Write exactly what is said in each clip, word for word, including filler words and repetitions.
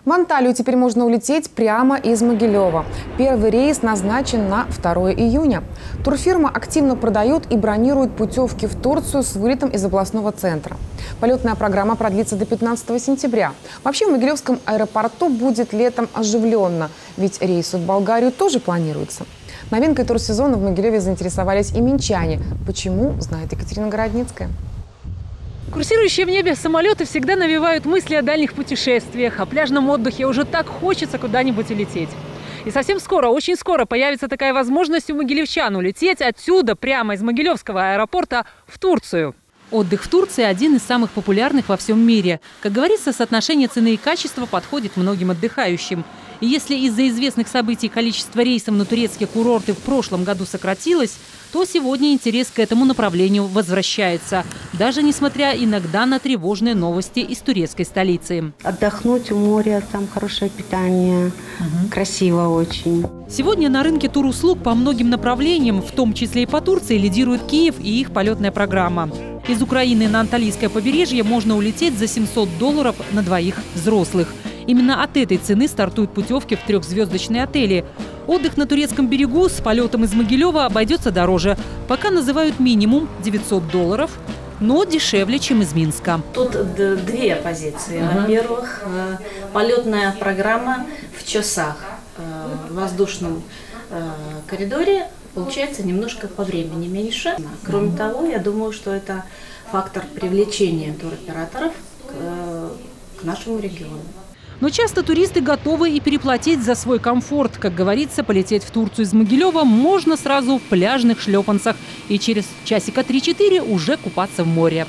В Анталию теперь можно улететь прямо из Могилева. Первый рейс назначен на второе июня. Турфирма активно продает и бронирует путевки в Турцию с вылетом из областного центра. Полетная программа продлится до пятнадцатого сентября. Вообще в Могилевском аэропорту будет летом оживленно, ведь рейсы в Болгарию тоже планируются. Новинкой турсезона в Могилеве заинтересовались и минчане. Почему, знает Екатерина Городницкая. Курсирующие в небе самолеты всегда навевают мысли о дальних путешествиях, о пляжном отдыхе. Уже так хочется куда-нибудь улететь. И совсем скоро, очень скоро появится такая возможность у могилевчан улететь отсюда, прямо из Могилевского аэропорта, в Турцию. Отдых в Турции – один из самых популярных во всем мире. Как говорится, соотношение цены и качества подходит многим отдыхающим. И если из-за известных событий количество рейсов на турецкие курорты в прошлом году сократилось, то сегодня интерес к этому направлению возвращается. Даже несмотря иногда на тревожные новости из турецкой столицы. Отдохнуть у моря, там хорошее питание, угу. Красиво очень. Сегодня на рынке туруслуг по многим направлениям, в том числе и по Турции, лидирует Киев и их полетная программа. Из Украины на Анталийское побережье можно улететь за семьсот долларов на двоих взрослых. Именно от этой цены стартуют путевки в трехзвездочные отели. Отдых на турецком берегу с полетом из Могилева обойдется дороже. Пока называют минимум девятьсот долларов, но дешевле, чем из Минска. Тут две позиции. Uh-huh. Во-первых, полетная программа в часах в воздушном коридоре получается немножко по времени меньше. Кроме того, я думаю, что это фактор привлечения туроператоров к, к нашему региону. Но часто туристы готовы и переплатить за свой комфорт. Как говорится, полететь в Турцию из Могилева можно сразу в пляжных шлепанцах и через часика три-четыре уже купаться в море.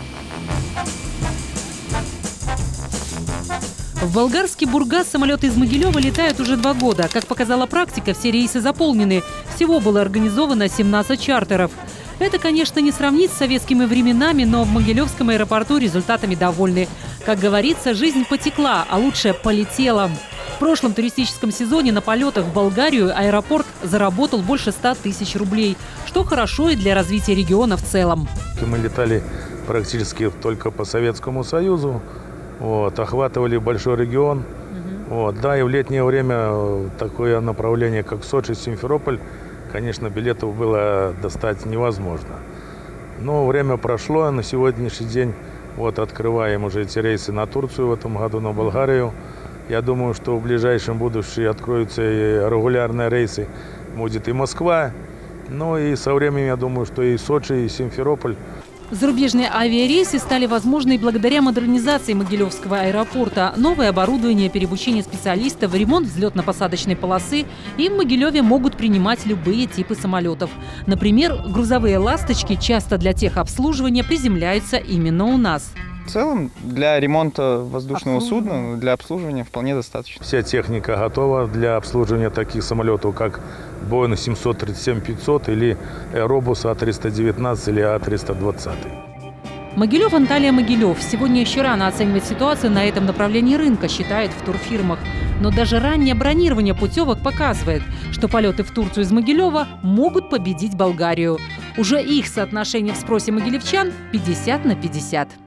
В болгарский Бургас самолеты из Могилева летают уже два года. Как показала практика, все рейсы заполнены. Всего было организовано семнадцать чартеров. Это, конечно, не сравнить с советскими временами, но в Могилевском аэропорту результатами довольны. Как говорится, жизнь потекла, а лучше полетела. В прошлом туристическом сезоне на полетах в Болгарию аэропорт заработал больше ста тысяч рублей, что хорошо и для развития региона в целом. Мы летали практически только по Советскому Союзу, вот, охватывали большой регион. Угу. Вот, да, и в летнее время такое направление, как Сочи, Симферополь, конечно, билетов было достать невозможно. Но время прошло, на сегодняшний день вот открываем уже эти рейсы на Турцию в этом году, на Болгарию. Я думаю, что в ближайшем будущем откроются и регулярные рейсы, будет и Москва. Ну и со временем, я думаю, что и Сочи, и Симферополь. Зарубежные авиарейсы стали возможны благодаря модернизации Могилевского аэропорта. Новое оборудование, переобучение специалистов, ремонт взлетно-посадочной полосы. И в Могилеве могут принимать любые типы самолетов. Например, грузовые «Ласточки» часто для техобслуживания приземляются именно у нас. В целом, для ремонта воздушного судна, для обслуживания вполне достаточно. Вся техника готова для обслуживания таких самолетов, как Боинг семьсот тридцать семь пятьсот или Airbus А триста девятнадцать или А триста двадцать. Могилев, Анталия, Могилев. Сегодня еще рано оценивать ситуацию на этом направлении рынка, считают в турфирмах. Но даже раннее бронирование путевок показывает, что полеты в Турцию из Могилева могут победить Болгарию. Уже их соотношение в спросе могилевчан пятьдесят на пятьдесят.